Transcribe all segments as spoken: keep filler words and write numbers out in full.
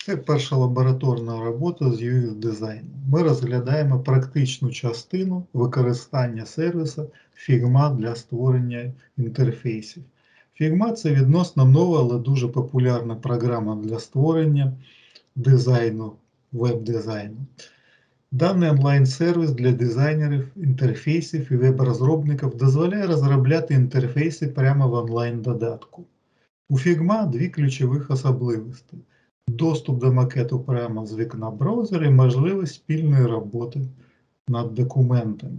Це перша лабораторна робота з ю екс дизайну. Ми розглядаємо практичну частину використання сервісу Figma для створення інтерфейсів. Figma – це відносно нова, але дуже популярна програма для створення дизайну, веб-дизайну. Даний онлайн-сервіс для дизайнерів, інтерфейсів і веб-розробників дозволяє розробляти інтерфейси прямо в онлайн-додатку. У Figma дві ключових особливості. Доступ до макету прямо з вікна браузера і можливість спільної роботи над документами.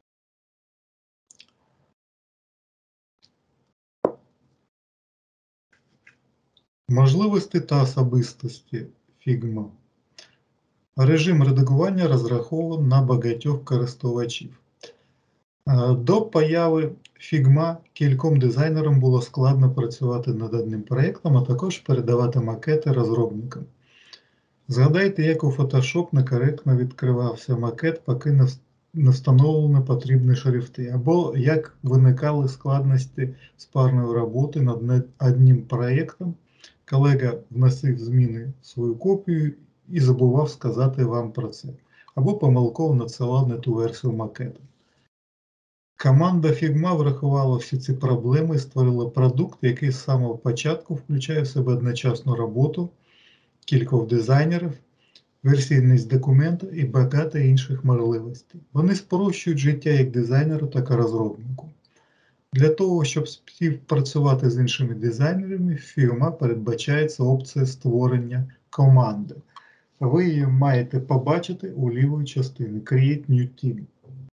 Можливості та особистості Figma. Режим редагування розрахований на багатьох користувачів. До появи Figma кільком дизайнерам було складно працювати над одним проєктом, а також передавати макети розробникам. Згадайте, як у Photoshop некоректно відкривався макет, поки не встановлені потрібні шрифти, або як виникали складності з парною роботи над одним проєктом, колега вносив зміни в свою копію і забував сказати вам про це, або помилково надсилав не ту версію макету. Команда Figma врахувала всі ці проблеми і створила продукт, який з самого початку включає в себе одночасну роботу кількох дизайнерів, версійність документа і багато інших можливостей. Вони спрощують життя як дизайнеру, так і розробнику. Для того, щоб співпрацювати з іншими дизайнерами, в Figma передбачається опція створення команди. Ви її маєте побачити у лівій частині Create New Team.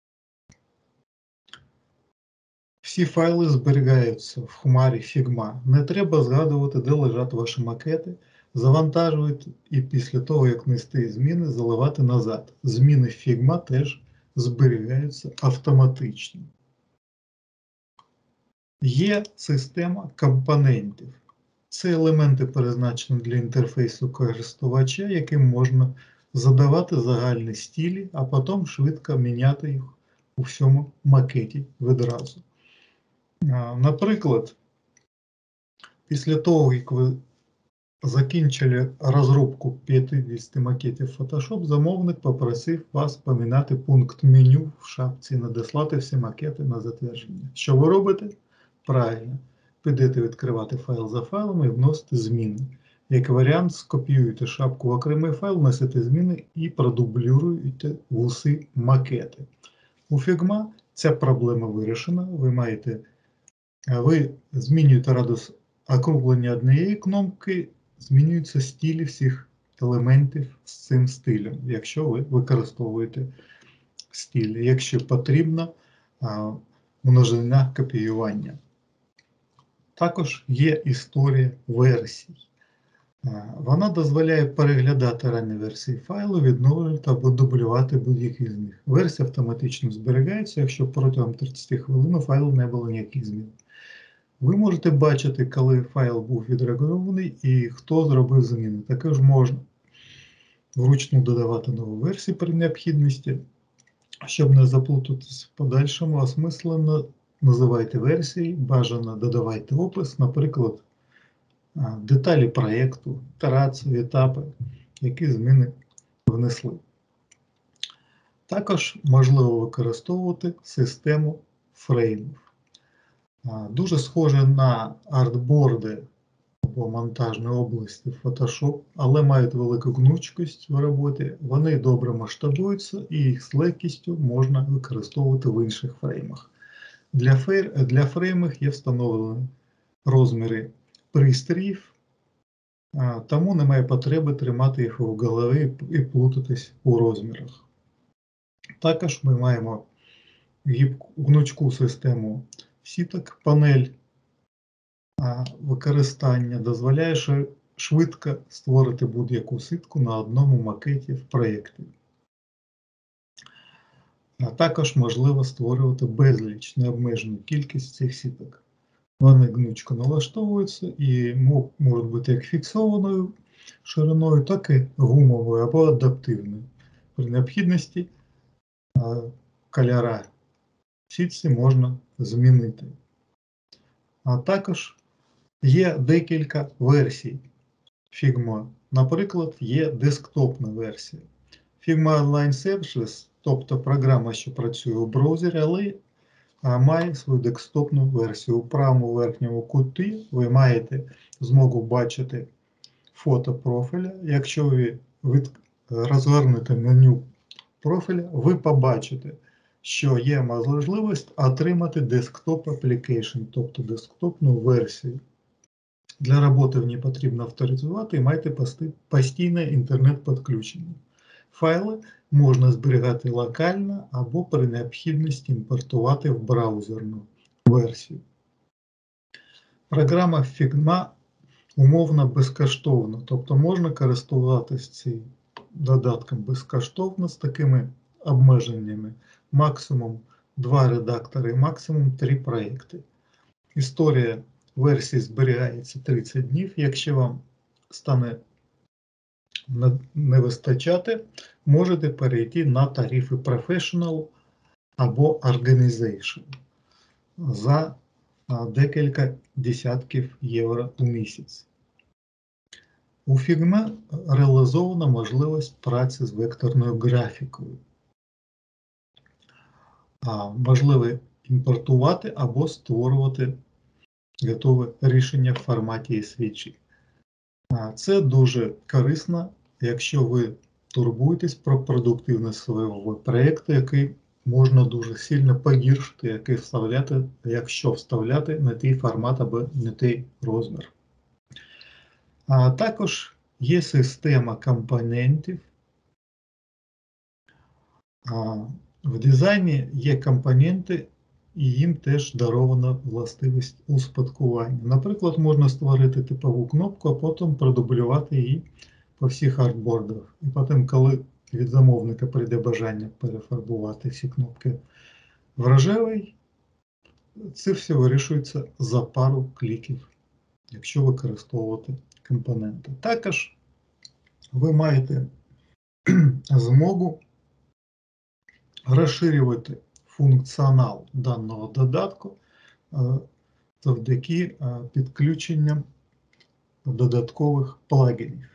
Всі файли зберігаються в хмарі Figma. Не треба згадувати, де лежать ваші макети, завантажуйте і після того, як внести зміни, заливати назад. Зміни в Figma теж зберігаються автоматично. Є система компонентів. Це елементи, призначені для інтерфейсу користувача, яким можна задавати загальні стилі, а потім швидко міняти їх у всьому макеті відразу. Наприклад, після того, як ви закінчили розробку п'ятдесят макетів Photoshop, замовник попросив вас поміняти пункт меню в шапці «Надіслати всі макети на затвердження». Що ви робите? Правильно. Підете відкривати файл за файлом і вносите зміни. Як варіант, скопіюєте шапку в окремий файл, вносите зміни і продублюєте в усі макети. У Figma ця проблема вирішена. Ви маєте Ви змінюєте радіус округлення однієї кнопки, змінюються стилі всіх елементів з цим стилем, якщо ви використовуєте стиль. Якщо потрібно, множина копіювання. Також є історія версій. Вона дозволяє переглядати ранні версії файлу, відновлювати або дублювати будь-які з них. Версія автоматично зберігається, якщо протягом тридцяти хвилин у файлу не було ніяких змін. Ви можете бачити, коли файл був відредагований і хто зробив зміни. Також можна вручну додавати нову версію при необхідності. Щоб не заплутатись в подальшому, осмислено називайте версії, бажано додавайте опис, наприклад, деталі проєкту, ітерації, етапи, які зміни внесли. Також можливо використовувати систему фреймів. Дуже схоже на артборди або монтажні області Photoshop, але мають велику гнучкість в роботі, вони добре масштабуються і їх з легкістю можна використовувати в інших фреймах. Для, фейр, для фреймів є встановлені розміри пристроїв, тому немає потреби тримати їх в голові і плутатись у розмірах. Також ми маємо гнучку систему сіток. Панель використання дозволяє швидко створити будь-яку сітку на одному макеті в проєкті. А також можливо створювати безліч, необмежену кількість цих сіток. Вони гнучко налаштовуються і можуть бути як фіксованою шириною, так і гумовою або адаптивною. При необхідності кольори сітці можна змінити. А також є декілька версій Figma. Наприклад, є десктопна версія. Figma Online Services, тобто програма, що працює у браузері, але має свою десктопну версію. У правому верхньому куті ви маєте змогу бачити фото профіля. Якщо ви розгорнете меню профіля, ви побачите, що є можливість отримати Desktop Application, тобто десктопну версію. Для роботи в ній потрібно авторизувати і майте постійне інтернет-підключення. Файли можна зберігати локально або при необхідності імпортувати в браузерну версію. Програма Figma умовно безкоштовна, тобто можна користуватися цим додатком безкоштовно з такими обмеженнями. Максимум два редактори і максимум три проєкти. Історія версії зберігається тридцять днів. Якщо вам стане не вистачати, можете перейти на тарифи Professional або Organization за декілька десятків євро у місяць. У Figma реалізована можливість праці з векторною графікою. Можливо імпортувати або створювати готове рішення в форматі ес ві джі. Це дуже корисно, якщо ви турбуєтесь про продуктивність свого проєкту, який можна дуже сильно погіршити, який вставляти, якщо вставляти не той формат або не той розмір. А також є система компонентів. А в дизайні є компоненти, і їм теж дарована властивість успадкування. Наприклад, можна створити типову кнопку, а потім продублювати її по всіх артбордах. І потім, коли від замовника прийде бажання перефарбувати всі кнопки в рожевий, це все вирішується за пару кліків, якщо використовувати компоненти. Також ви маєте змогу розширювати функціонал даного додатку завдяки підключенням додаткових плагінів.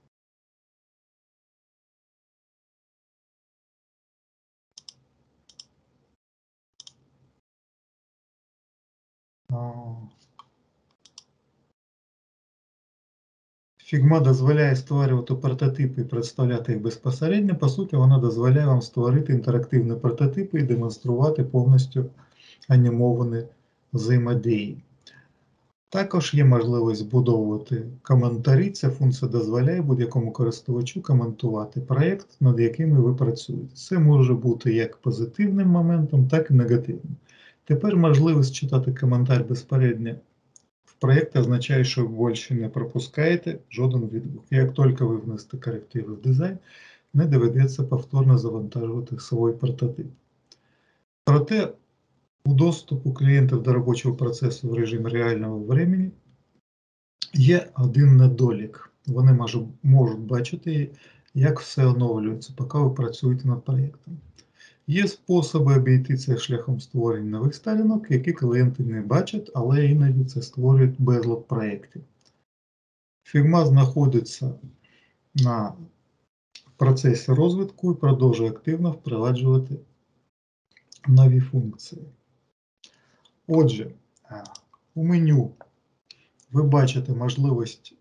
Figma дозволяє створювати прототипи і представляти їх безпосередньо. По суті, вона дозволяє вам створити інтерактивні прототипи і демонструвати повністю анімовані взаємодії. Також є можливість збудовувати коментарі. Ця функція дозволяє будь-якому користувачу коментувати проєкт, над яким ви працюєте. Це може бути як позитивним моментом, так і негативним. Тепер можливість читати коментар безпосередньо в проєкті означає, що ви більше не пропускаєте жоден відгук. Як тільки ви внесете корективи в дизайн, не доведеться повторно завантажувати свій прототип. Проте, у доступу клієнтів до робочого процесу в режимі реального времени є один недолік. Вони можуть бачити, як все оновлюється, поки ви працюєте над проєктом. Є способи обійти це шляхом створення нових сторінок, які клієнти не бачать, але іноді це створюють безлад проєктів. Figma знаходиться на процесі розвитку і продовжує активно впроваджувати нові функції. Отже, у меню ви бачите можливість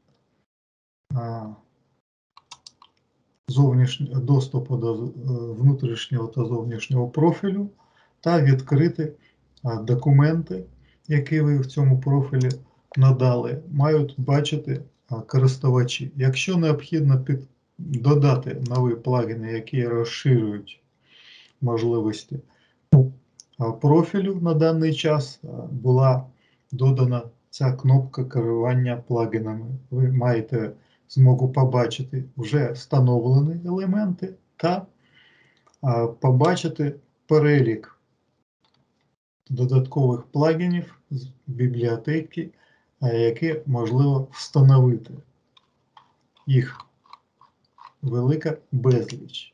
доступу до внутрішнього та зовнішнього профілю та відкрити документи, які ви в цьому профілі надали, мають бачити користувачі. Якщо необхідно додати нові плагіни, які розширюють можливості профілю, на даний час була додана ця кнопка керування плагінами. Ви маєте змогу побачити вже встановлені елементи та побачити перелік додаткових плагінів з бібліотеки, які можливо встановити. Їх велика безліч.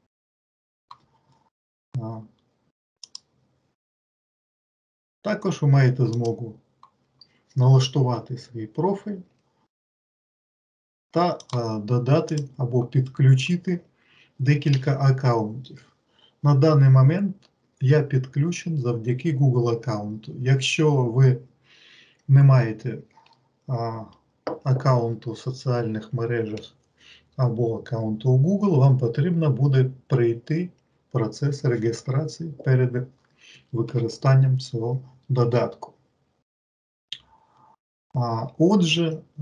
Також ви маєте змогу налаштувати свій профіль та а, додати або підключити декілька аккаунтів. На даний момент я підключений завдяки Google аккаунту. Якщо ви не маєте а, аккаунту в соціальних мережах або аккаунту у Google, вам потрібно буде пройти процес реєстрації перед використанням цього додатку. А, отже, а,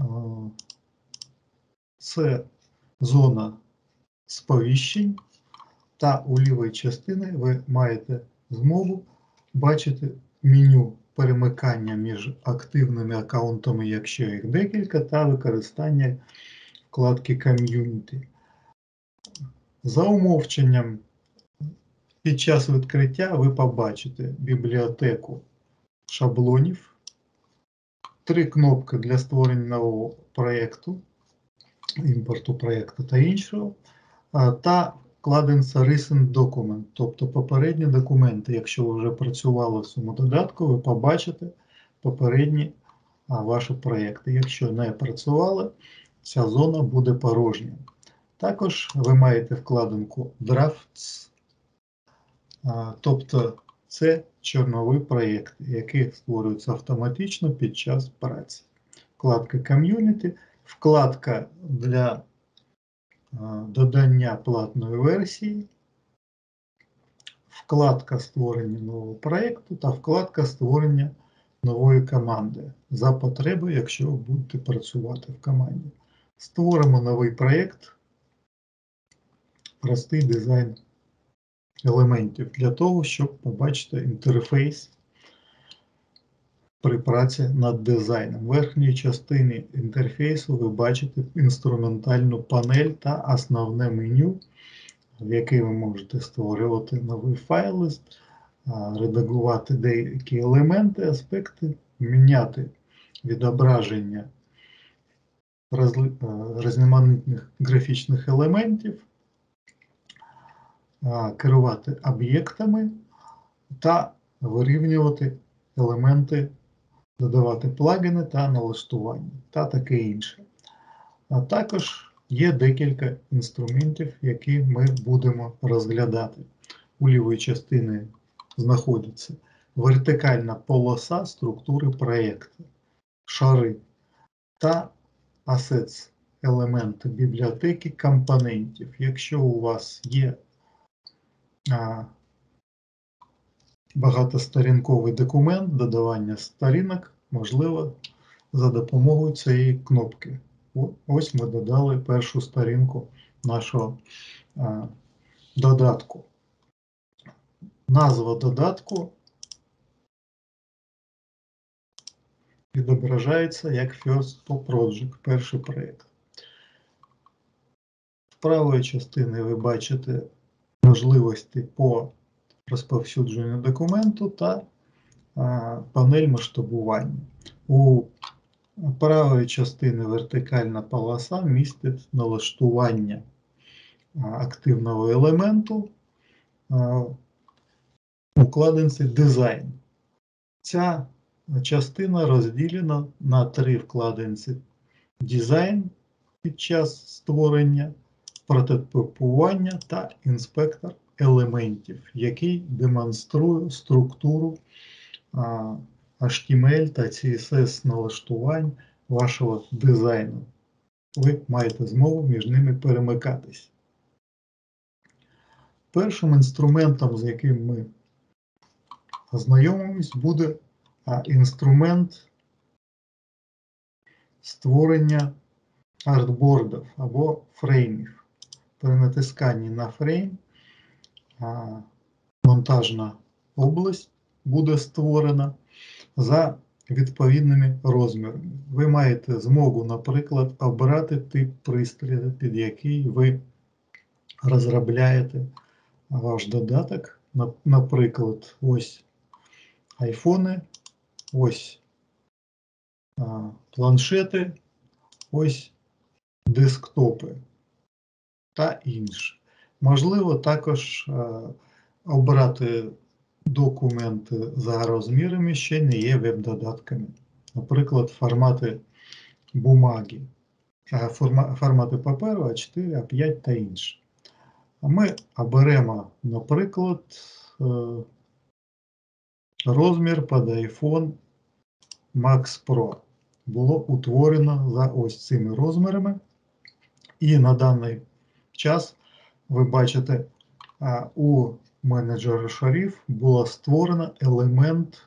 це зона сповіщень, та у лівій частині ви маєте змогу бачити меню перемикання між активними аккаунтами, якщо їх декілька, та використання вкладки Community. За умовченням, під час відкриття ви побачите бібліотеку шаблонів, три кнопки для створення нового проєкту, імпорту проєкту та іншого, та вкладинця Recent Document, тобто попередні документи. Якщо ви вже працювали в цьому додатку, ви побачите попередні а, ваші проєкти. Якщо не працювали, ця зона буде порожня. Також ви маєте вкладинку Drafts, а, тобто це чорнові проєкти, які створюються автоматично під час праці. Вкладка Community, вкладка для додання платної версії, вкладка створення нового проєкту та вкладка створення нової команди за потреби, якщо ви будете працювати в команді. Створимо новий проєкт, простий дизайн елементів для того, щоб побачити інтерфейс при праці над дизайном. В верхній частині інтерфейсу ви бачите інструментальну панель та основне меню, в якій ви можете створювати нові файли, редагувати деякі елементи, аспекти, міняти відображення різноманітних графічних елементів, керувати об'єктами та вирівнювати елементи, додавати плагіни та налаштування та таке інше. А також є декілька інструментів, які ми будемо розглядати. У лівій частині знаходиться вертикальна полоса структури проєкту, шари та assets, елементи бібліотеки компонентів. Якщо у вас є а, багатосторінковий документ, додавання сторінок можливо за допомогою цієї кнопки. Ось ми додали першу сторінку нашого а, додатку. Назва додатку відображається як First Project, перший проєкт. В правій частині ви бачите можливості по розповсюдженню документу та а, панель масштабування. У правій частині вертикальна полоса містить налаштування а, активного елементу а, у вкладинці Design. Ця частина розділена на три вкладинці: Design під час створення, прототипування та інспектор елементів, який демонструє структуру а, ейч ті ем ель та сі ес ес налаштувань вашого дизайну. Ви маєте змогу між ними перемикатись. Першим інструментом, з яким ми ознайомимось, буде а, інструмент створення артбордів або фреймів. При натисканні на фрейм а, монтажна область буде створена за відповідними розмірами. Ви маєте змогу, наприклад, обрати тип пристрою, під який ви розробляєте ваш додаток. Наприклад, ось айфони, ось а, планшети, ось десктопи та інше. Можливо також а, обрати документи за розмірами, що не є веб-додатками. Наприклад, формати бумаги форма, формати паперу а чотири, а п'ять та інше. А ми оберемо, наприклад, розмір під iPhone Max Pro. Було утворено за ось цими розмірами. І на даний час ви бачите, у менеджера шарів було створено елемент,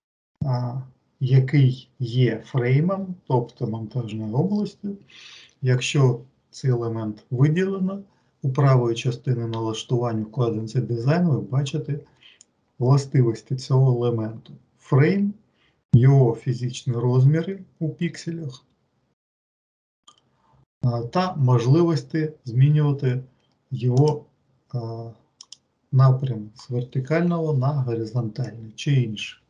який є фреймом, тобто монтажною областю. Якщо цей елемент виділено, у правої частини налаштування вкладинці дизайн ви бачите властивості цього елементу. Фрейм, його фізичні розміри у пікселях та можливості змінювати його напрям з вертикального на горизонтальний чи інший.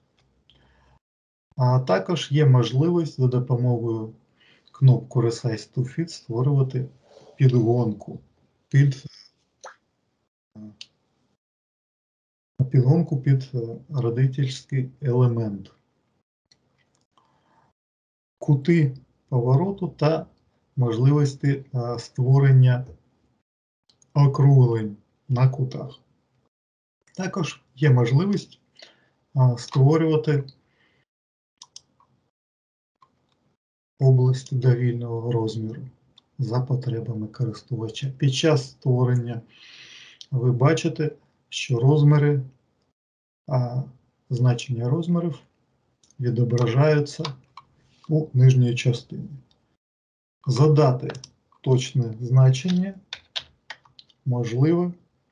А також є можливість за допомогою кнопки Resize to Fit створювати підгонку під, підгонку під родительський елемент, кути повороту та можливості створення округлень на кутах. Також є можливість створювати області довільного розміру за потребами користувача. Під час створення ви бачите, що розміри, а значення розмірів відображаються у нижній частині. Задати точне значення можливо,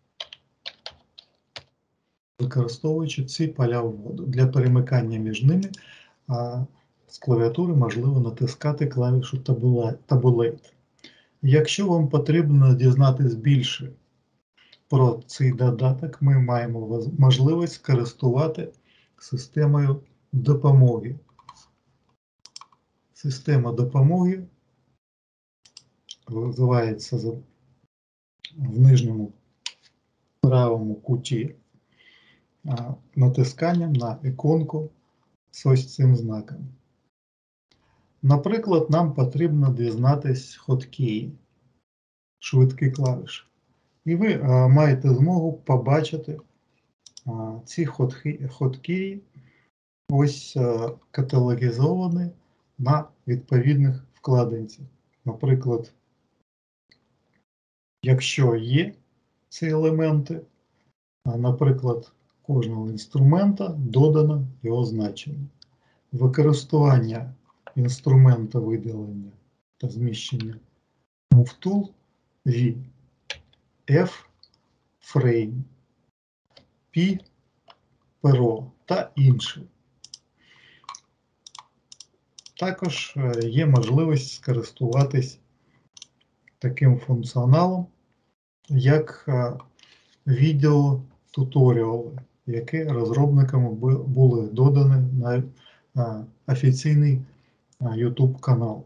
використовуючи ці поля вводу. Для перемикання між ними а, з клавіатури можливо натискати клавішу Tabulate. Якщо вам потрібно дізнатись більше про цей додаток, ми маємо можливість користувати системою допомоги. Система допомоги визивається в нижньому правому куті натисканням на іконку з ось цим знаком. Наприклад, нам потрібно дізнатись хоткеї, швидкі клавіші. І ви а, маєте змогу побачити а, ці хоткеї ось а, каталогізовані на відповідних вкладинцях. Наприклад, якщо є ці елементи, а, наприклад, кожного інструмента додано його значення. Використання інструмента виділення та зміщення Move Tool, V, F, Frame, P, перо та інші. Також є можливість скористуватись таким функціоналом, як відеотуторіали, які розробниками були додані на офіційний YouTube канал.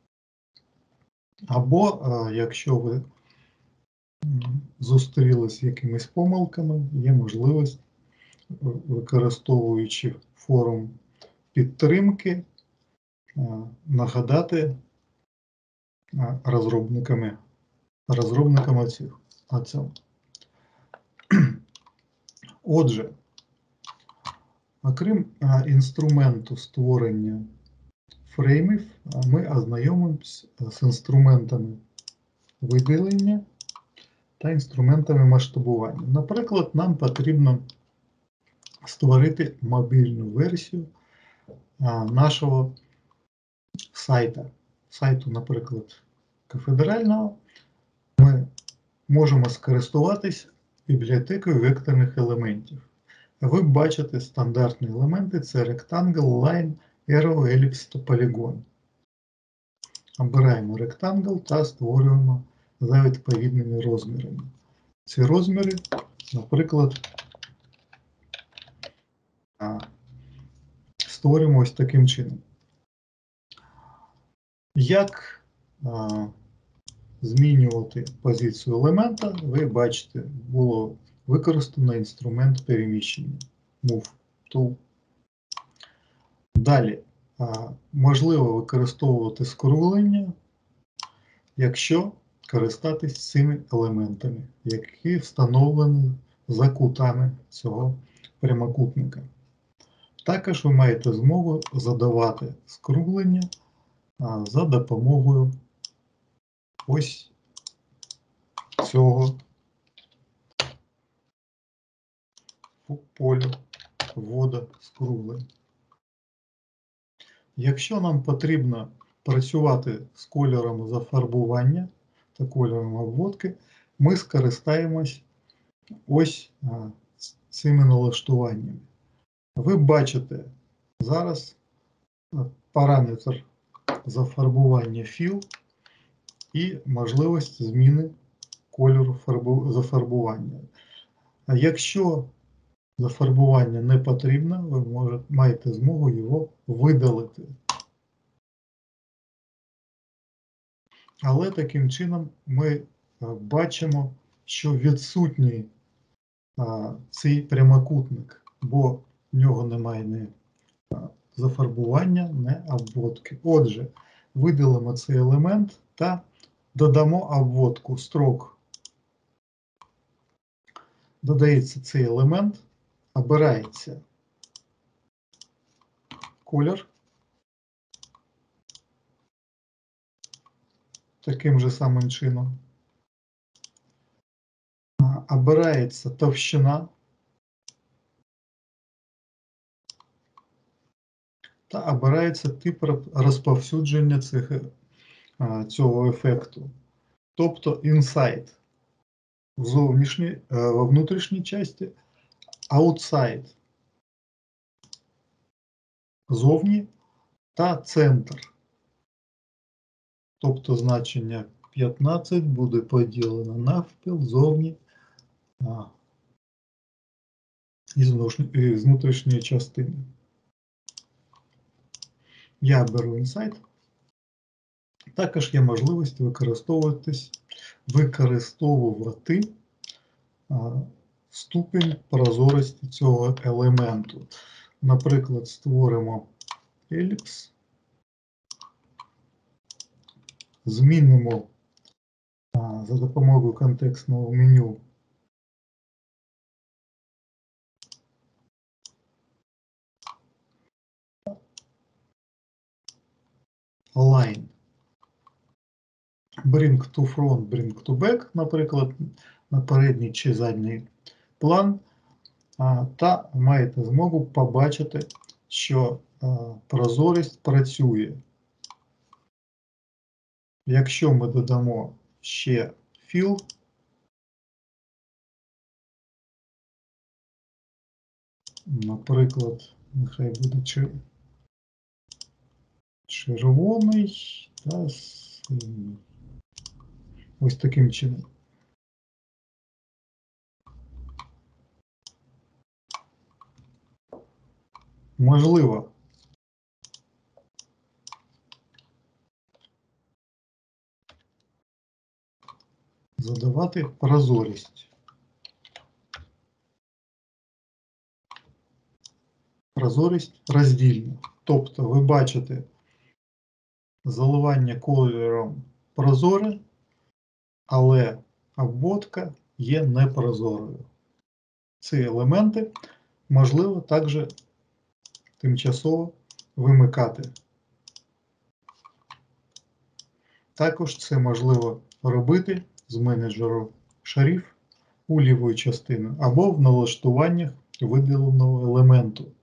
Або, якщо ви зустрілися з якимись помилками, є можливість, використовуючи форум підтримки, нагадати розробниками, розробниками о цьому. Отже, окрім інструменту створення фреймів, ми ознайомимося з інструментами виділення та інструментами масштабування. Наприклад, нам потрібно створити мобільну версію нашого сайту. Сайту, наприклад, кафедрального. Ми можемо скористуватись бібліотекою векторних елементів. Ви бачите стандартні елементи – це Rectangle, Line, Arrow, Ellipse та Polygon. Обираємо Rectangle та створюємо за відповідними розмірами. Ці розміри, наприклад, створюємо ось таким чином. Як а, змінювати позицію елемента, ви бачите, було використано інструмент переміщення Move Tool. Далі а, можливо використовувати скруглення якщо користатись цими елементами, які встановлені за кутами цього прямокутника. Також ви маєте змогу задавати скруглення за допомогою ось цього полю вводу скруглень. Якщо нам потрібно працювати з кольором зафарбування та кольором обводки, ми скористаємось ось цими налаштуваннями. Ви бачите зараз параметр зафарбування Fill і можливість зміни кольору зафарбування. А якщо зафарбування не потрібно, ви можете, маєте змогу його видалити. Але таким чином ми бачимо, що відсутній а, цей прямокутник, бо в нього немає ні зафарбування, ні обводки. Отже, видалимо цей елемент та додамо обводку строк. Додається цей елемент, обирається колір. Таким же самим чином. Обирається товщина та обирається тип розповсюдження цих, цього ефекту. Тобто Inside в зовнішній, во внутрішній часті, Outside зовні та центр. Тобто значення п'ятнадцять буде поділено навпіл зовні а, із внутрішньої частини. Я беру Inside. Також є можливість використовуватись, використовувати а, ступінь прозорості цього елементу. Наприклад, створимо еліпс, змінимо а, за допомогою контекстного меню Align, Bring to front, Bring to back, наприклад, на передній чи задній план, а, та маєте змогу побачити, що а, прозорість працює. Якщо ми додамо ще Fill, наприклад, нехай буде червоний та синій. Ось таким чином. Можливо задавати прозорість. Прозорість роздільна. Тобто ви бачите заливання кольором прозоре, але обводка є непрозорою. Ці елементи можливо також тимчасово вимикати. Також це можливо робити з менеджеру шарів у лівої частини або в налаштуваннях виділеного елементу.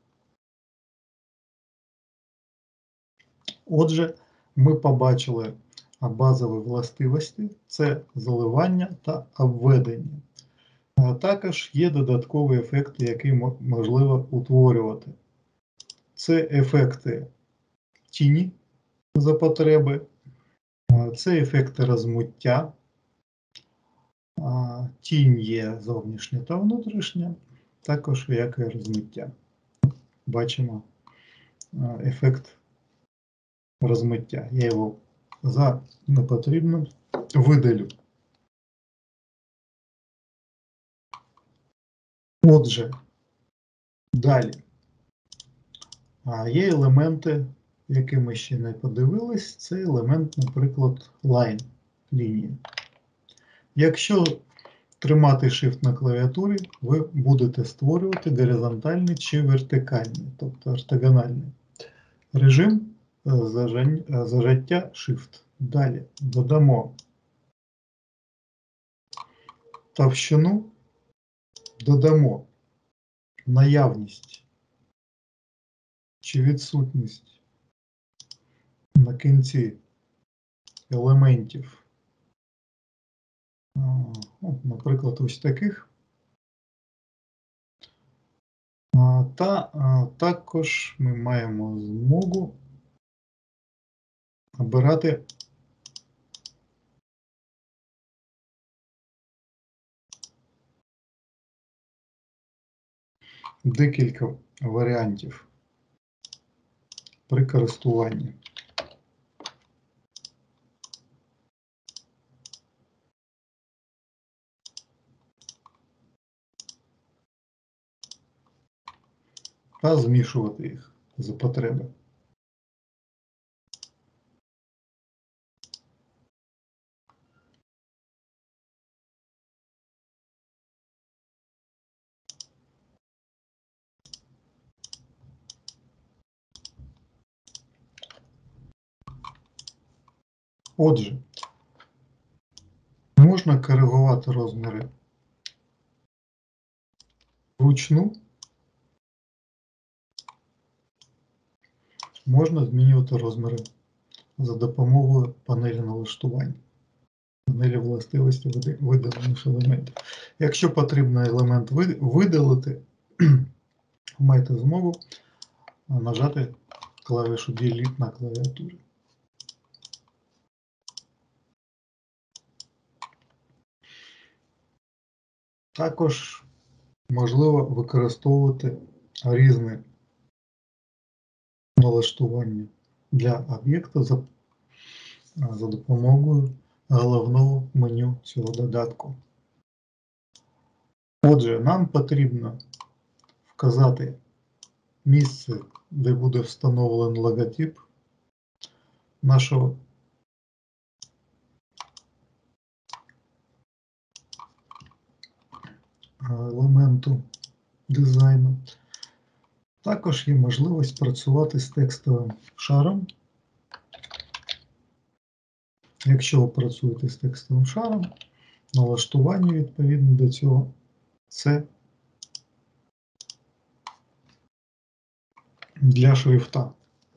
Отже, ми побачили базові властивості – це заливання та обведення. А також є додаткові ефекти, які можливо утворювати. Це ефекти тіні за потреби, це ефекти розмиття. Тінь є зовнішня та внутрішня, також як і розмиття. Бачимо ефект розмиття. Я його за непотрібним видалю. Отже, далі. Є елементи, які ми ще не подивились. Це елемент, наприклад, Line. лінії. Якщо тримати Shift на клавіатурі, ви будете створювати горизонтальний чи вертикальний, тобто ортогональний режим зажаття Shift. Далі додамо товщину, додамо наявність чи відсутність на кінці елементів, наприклад, ось таких. Та також ми маємо змогу обирати декілька варіантів при користуванні. Та змішувати їх за потреби. Отже, можна коригувати розміри вручну, можна змінювати розміри за допомогою панелі налаштувань, панелі властивості видалених елементів. Якщо потрібно елемент видалити, маєте змогу нажати клавішу Delete на клавіатурі. Також можливо використовувати різні налаштування для об'єкта за, за допомогою головного меню цього додатку. Отже, нам потрібно вказати місце, де буде встановлений логотип нашого елементу дизайну. Також є можливість працювати з текстовим шаром. Якщо ви працюєте з текстовим шаром, налаштування відповідно до цього це для шрифта.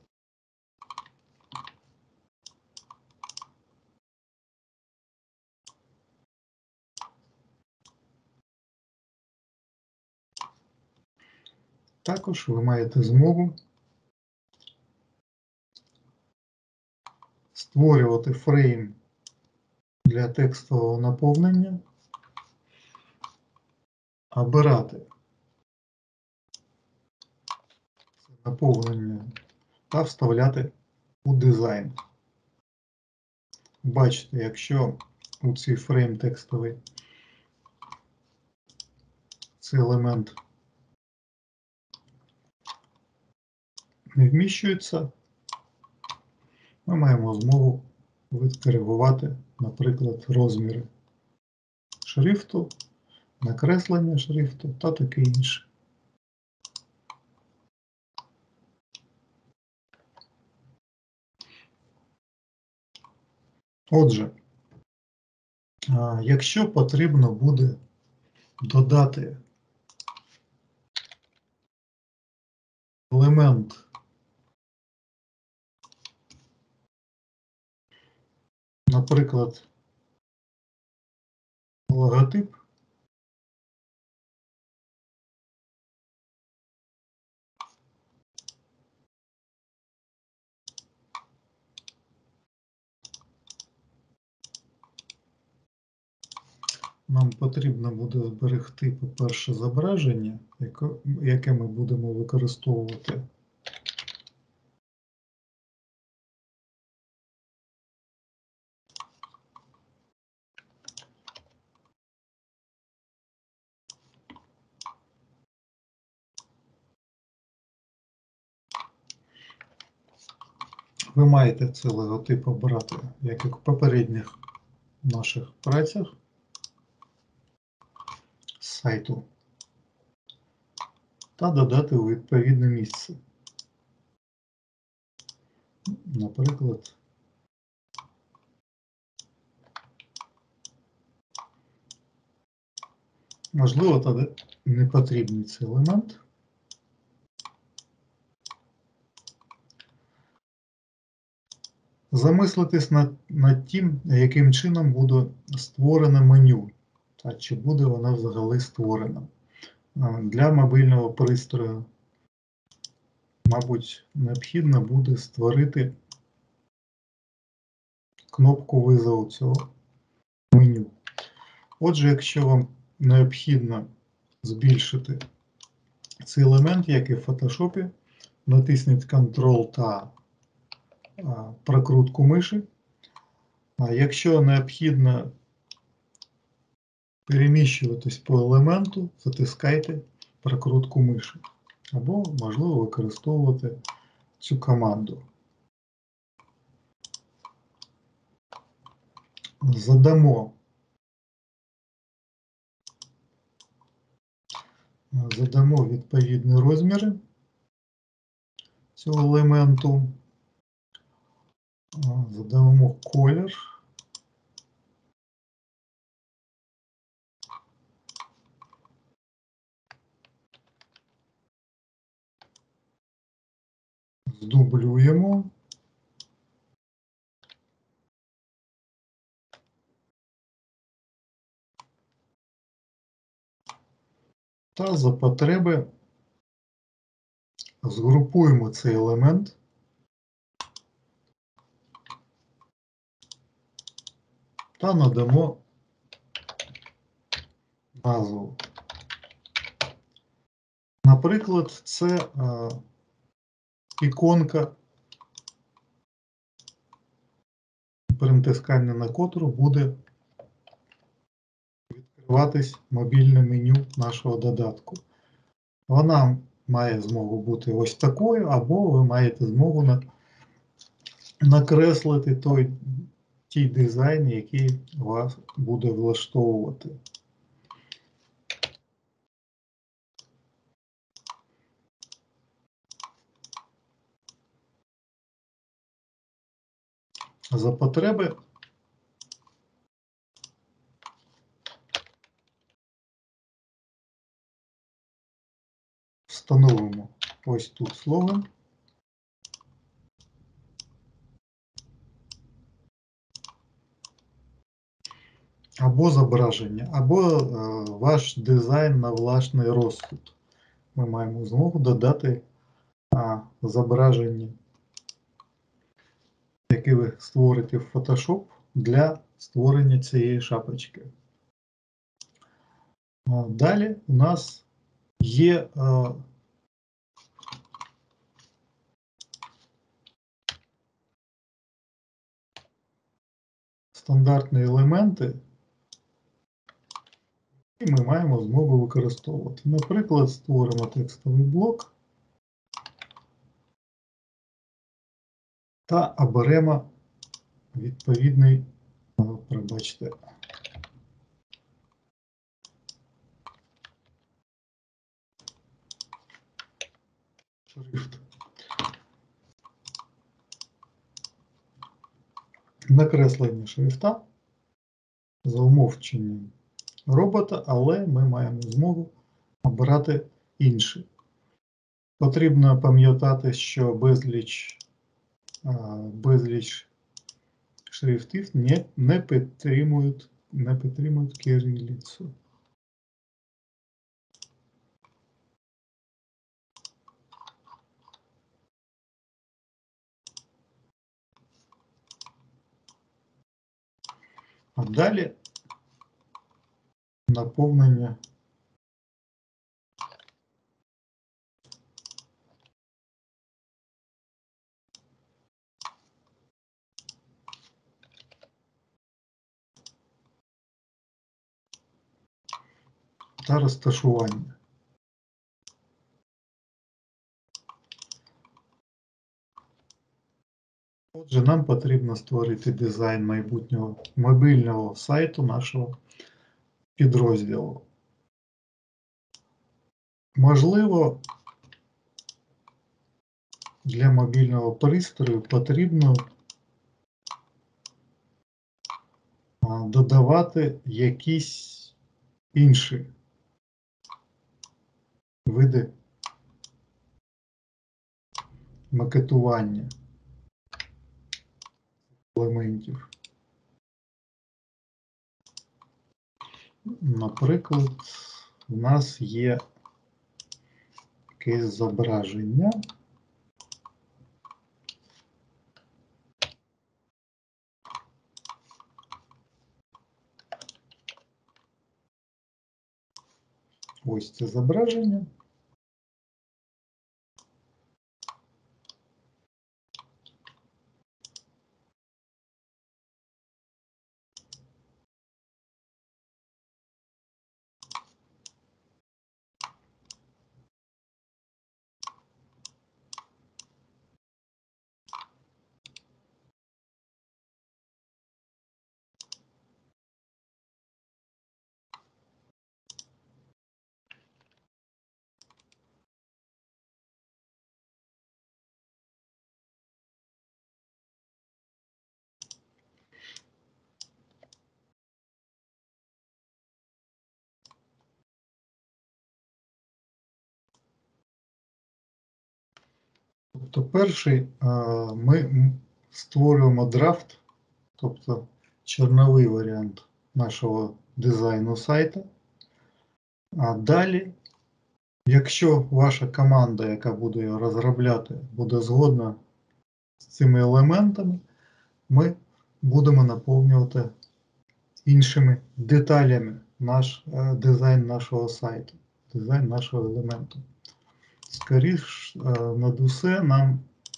Також ви маєте змогу створювати фрейм для текстового наповнення, обирати наповнення та вставляти у дизайн. Бачите, якщо у цей фрейм текстовий цей елемент не вміщується, ми маємо змогу відкоригувати, наприклад, розміри шрифту, накреслення шрифту та таке інше. Отже, якщо потрібно буде додати елемент, наприклад, логотип, нам потрібно буде зберегти, по-перше, зображення, яке ми будемо використовувати. Ви маєте цей логотип обрати, як і в попередніх в наших працях з сайту та додати у відповідне місце. Наприклад, можливо, тоді не потрібний цей елемент. Замислитись над, над тим, яким чином буде створено меню, та чи буде воно взагалі створено. Для мобільного пристрою, мабуть, необхідно буде створити кнопку визову цього меню. Отже, якщо вам необхідно збільшити цей елемент, як і в Photoshop, натисніть контрол та а, прокрутку миші. А якщо необхідно переміщуватись по елементу, затискайте прокрутку миші. Або, можливо, використовувати цю команду. Задамо, задамо відповідні розміри цього елементу, задамо колір. Здублюємо. Та за потреби згрупуємо цей елемент та надамо назву. Наприклад, це а, іконка, при натисканні на котру буде відкриватись мобільне меню нашого додатку. Вона має змогу бути ось такою, або ви маєте змогу на, накреслити той, ті дизайн, який вас буде влаштовувати. За потреби встановимо ось тут слоган. Або зображення, або е, ваш дизайн на власний розсуд. Ми маємо змогу додати а, зображення, яке ви створите в Photoshop для створення цієї шапочки. А, далі у нас є а, стандартні елементи, і ми маємо змогу використовувати. Наприклад, створимо текстовий блок та оберемо відповідний, пробачте, шрифт. Накреслення шрифта за умовченням робота, але ми маємо змогу обирати інший. Потрібно пам'ятати, що безліч, безліч шрифтів не, не підтримують, не підтримують кирилицю. А далі наповнення та розташування. Отже, нам потрібно створити дизайн майбутнього мобільного сайту нашого підрозділу. Можливо, для мобільного пристрою потрібно додавати якісь інші види макетування елементів. Наприклад, у нас є якесь зображення. Ось це зображення. Тобто перший ми створюємо драфт, тобто чорновий варіант нашого дизайну сайту. А далі, якщо ваша команда, яка буде його розробляти, буде згодна з цими елементами, ми будемо наповнювати іншими деталями наш дизайн нашого сайту, дизайн нашого елементу. Скоріше над усе нам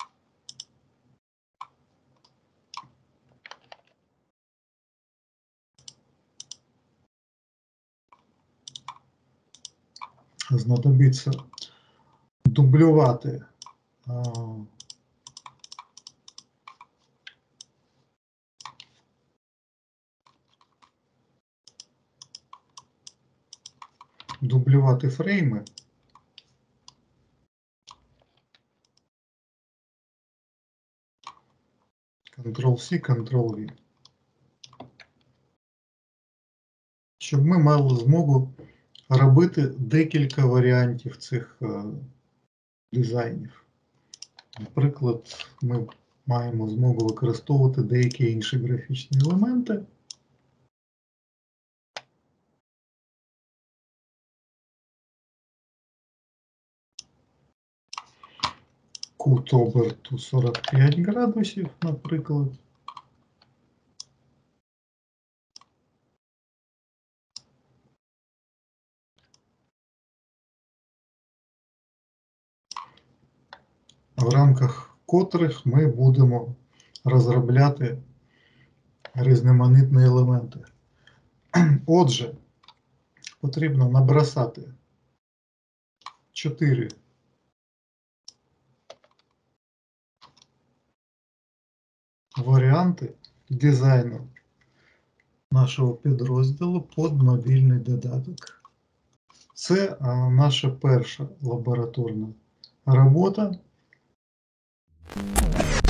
знадобиться дублювати дублювати фрейми. контрол-С, контрол-В. Щоб ми мали змогу робити декілька варіантів цих е, дизайнів. Наприклад, ми маємо змогу використовувати деякі інші графічні елементи. Кут оберту сорок п'ять градусів, наприклад. В рамках котрих ми будемо розробляти різноманітні елементи. Отже, потрібно набросати чотири варіанти дизайну нашого підрозділу під мобільний додаток. Це а, наша перша лабораторна робота.